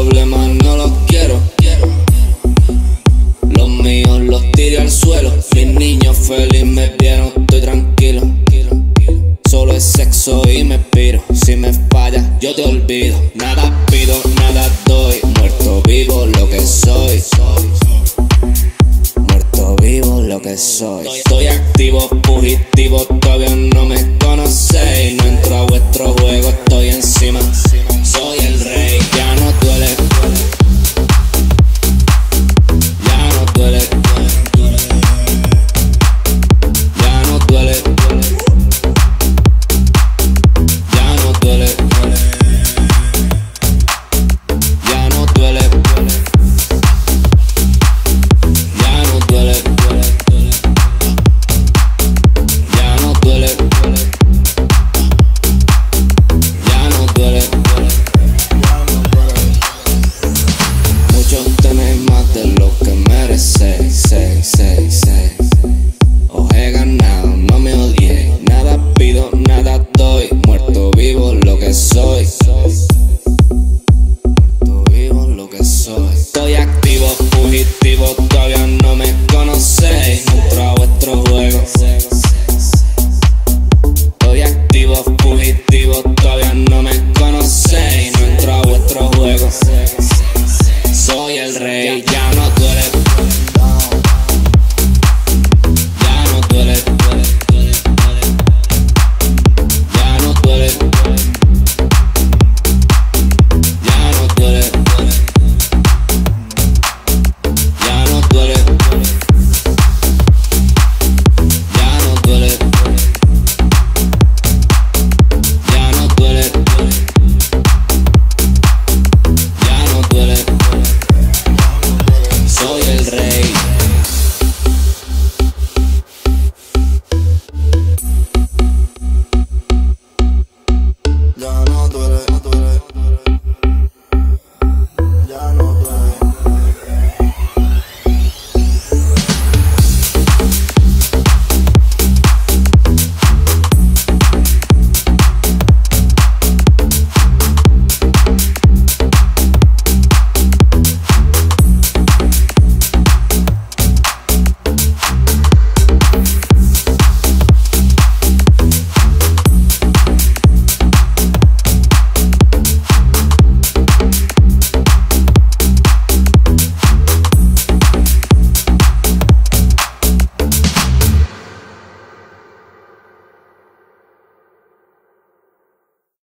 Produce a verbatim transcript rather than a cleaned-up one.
problemas no los quiero. Los míos los tiré al suelo. Mis niños felices me vieron, estoy tranquilo. Solo es sexo y me piro. Si me fallas yo te olvido. Nada pido, nada doy. Muerto vivo lo que soy. Muerto vivo lo que soy. Estoy activo, fugitivo, todavía no me conocéis. No entro a vuestro juego, estoy encima. Soy el rey, ya no duele. Ya no duele. Ya no duele. Ya no duele. Ya no duele. Ya no duele. Ya no duele. Ya no duele. Muchos tenéis más de lo que merecéis. Seis, seis, seis. Os he ganado, no me odiéis. Nada pido, nada doy. Muerto vivo lo que soy. Muerto vivo lo que soy. Estoy activo, fugitivo, todavía no me conocéis. No entro a vuestro juego. Estoy activo, fugitivo, todavía